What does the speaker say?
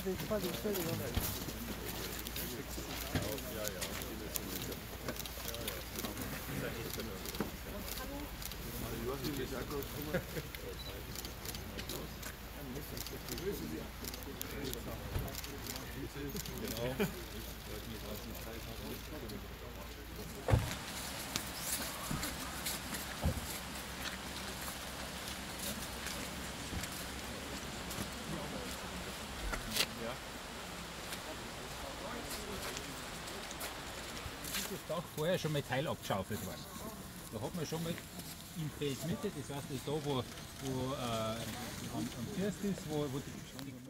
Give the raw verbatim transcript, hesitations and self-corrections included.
die, fahr die Stelle runter. Ja, ja. Joachim ist auch kurz gekommen. Genau. Das Dach vorher schon Metall abgeschaufelt worden. Da hat man schon mal im Feld Mitte, das heißt da wo, wo äh, am, am First ist, wo, wo die